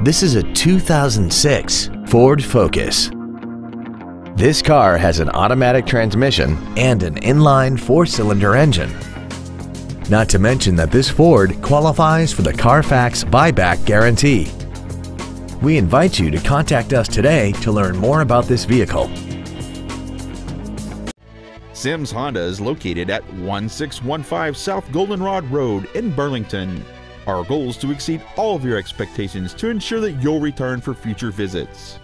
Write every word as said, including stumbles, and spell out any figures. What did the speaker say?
This is a two thousand six Ford Focus. This car has an automatic transmission and an inline four-cylinder engine. Not to mention that this Ford qualifies for the Carfax buyback guarantee. We invite you to contact us today to learn more about this vehicle. Sims Honda is located at one six one five South Goldenrod Road in Burlington. Our goal is to exceed all of your expectations to ensure that you'll return for future visits.